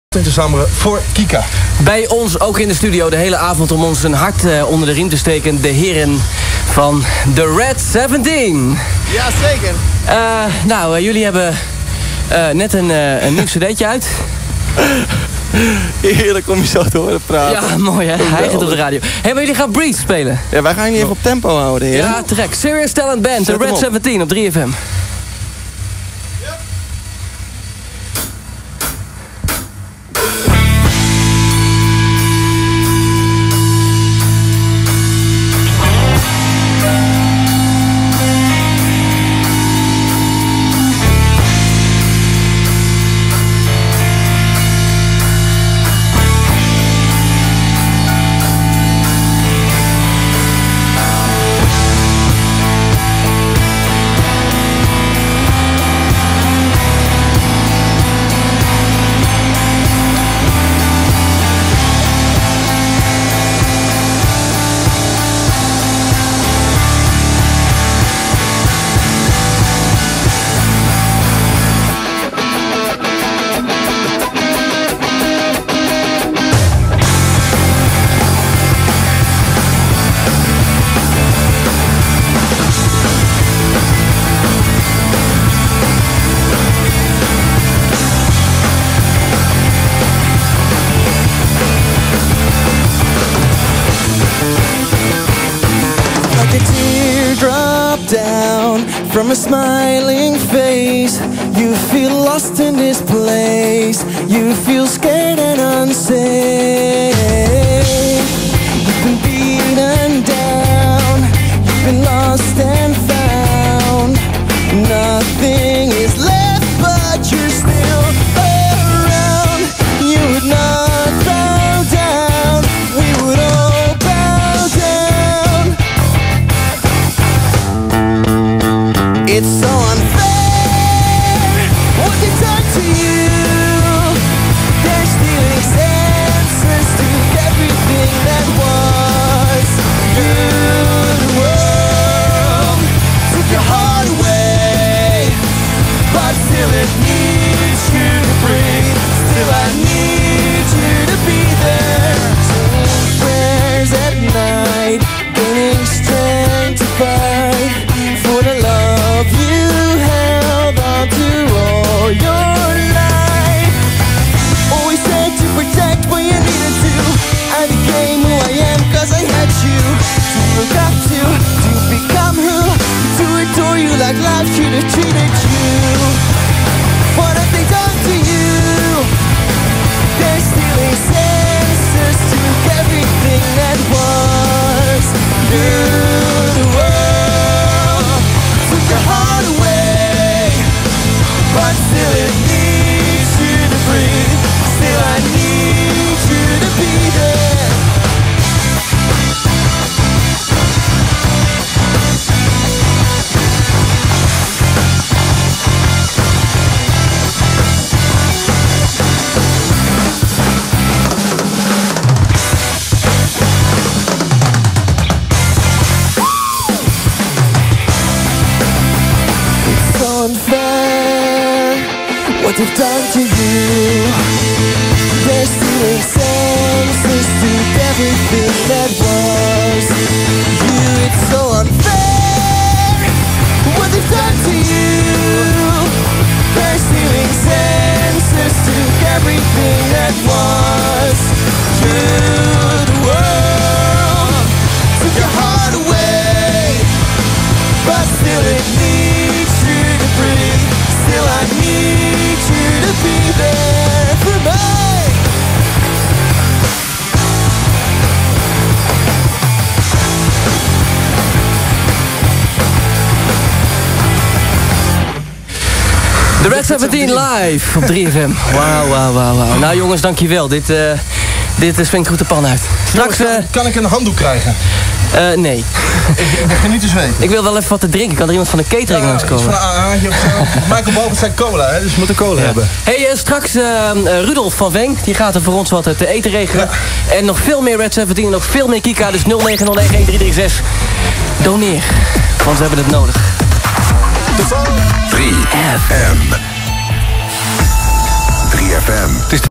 Samen voor Kika. Bij ons ook in de studio de hele avond om ons een hart onder de riem te steken. De heren van The Red 17. Ja, zeker. Jullie hebben net een nieuw cd'tje uit. Heerlijk om je zo te horen praten. Ja, mooi hè. Hij gaat op de radio. Hey, maar jullie gaan Breathe spelen. Ja, wij gaan hier even op tempo houden, heren. Ja, trek. Serious Talent Band, The Red 17 op 3FM. From a smiling face, you feel lost in this place. You feel scared and unsafe. You've been beaten down, you've been lost and found. Nothing is left but you're still around. You would not bow down, we would all bow down. It's so unfair what they've done to you. They're stealing answers to everything that was. The world took your heart away, but still it needs you to breathe. Still I need you to be there. Saying prayers at night, gaining strength to fight for the love you held on to all your life. Always said to protect when you needed to. I became who I am cause I had you to look up to become who, to adore you like life should have treated you. What have they done to you? They're stealing senses to everything that was. You're the world took your heart away, but still it needs you to breathe. Still I need you to be there. Unfair what they've done to you. They're stealing senses to everything that was you. It's so unfair what they've done to you. They're stealing senses to everything that was you. The world took your heart away, but still it needs you to breathe. Still I need you to be there for me. The Red 17 live op 3FM. Wauw. Nou jongens, dankjewel. Dit springt goed de pan uit. Straks... Kan ik een handdoek krijgen? Nee. Ik begin niet te zweten. Ik wil wel even wat te drinken. Kan er iemand van de catering langskomen? Van een aardje of zo. Michael Boven zijn cola, hè, dus we moeten cola hebben. Hey, straks Rudolf van Veen. Die gaat er voor ons wat te eten regelen. Ja. En nog veel meer Red 17 en nog veel meer Kika. Dus 09091336. Doneer. Want we hebben het nodig. 3FM. 3FM. Het is